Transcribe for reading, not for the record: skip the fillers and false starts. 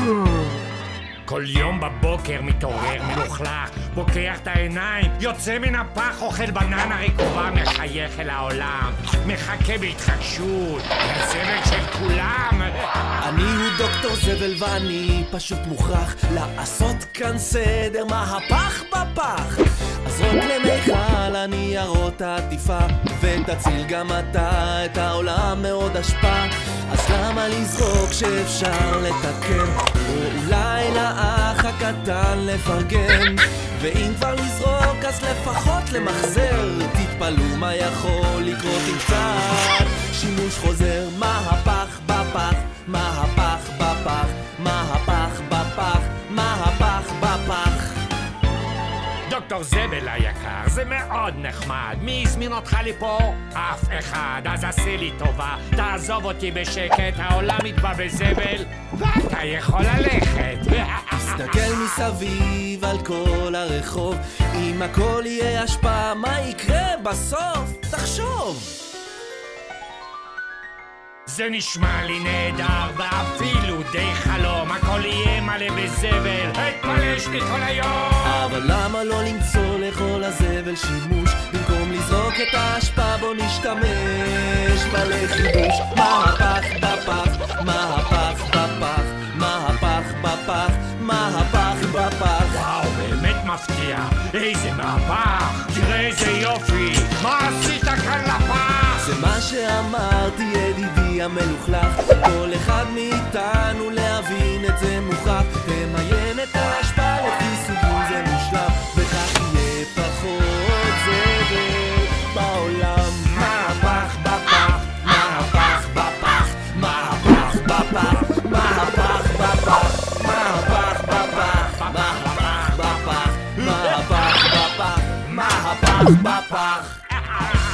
כל יום בבוקר מתעורר מלוכלך, בוקח את העיניים, יוצא מן הפח, אוכל בננה רקובה, מחייך אל העולם, מחכה בהתחדשות, לסבל של כולם. אני הוא דוקטור זבל ואני פשוט מוכרח לעשות כאן סדר, מהפך בפח. אז זרוק למיכל הניירות העטיפה ותציל גם אתה את העולם מאוד השפעה. אז למה לזרוק שאפשר לתקן, או אולי לאח הקטן לפרגן, ואם כבר לזרוק אז לפחות למחזר. תתפלאו מה יכול לקרות עם קצת שימוש חוזר. מהפך בפח, מהפך בפח, מהפך בפח, מהפך בפח. דוקטור זבל היקר, זה מאוד נחמד. מי הזמין אותך לפה? אף אחד. אז עשה לי טובה, תעזוב אותי בשקט, העולם יטבע בזבל ואתה יכול ללכת. תסתכל מסביב על כל הרחוב, אם הכל יהיה השפעה, מה יקרה בסוף? תחשוב. זה נשמע לי נהדר ואפילו די חלום, הכל יהיה מלא בזבל, התפלש לי כל היום. אבל למה לא למצוא לכל הזבל שימוש, במקום לזרוק את ההשפעה בוא נשתמש בלחידוש. מהפך בפח, מהפך בפח, מהפך בפח, מהפך בפח. וואו, באמת מפתיע, איזה מהפך, תראה איזה יופי, מה עשית כאן לפח? זה מה שאמרתי ידידי המלוכלך, כל אחד מאיתנו להבין את זה מוכרח. תמיין את ההשפעה לפי סוגים זה מושלם, וכך יהיה פחות זבל בעולם. מהפך בפח, מהפך בפח, מהפך בפח, מהפך בפח, מהפך בפח, מהפך בפח, מהפך בפח, מהפך בפח.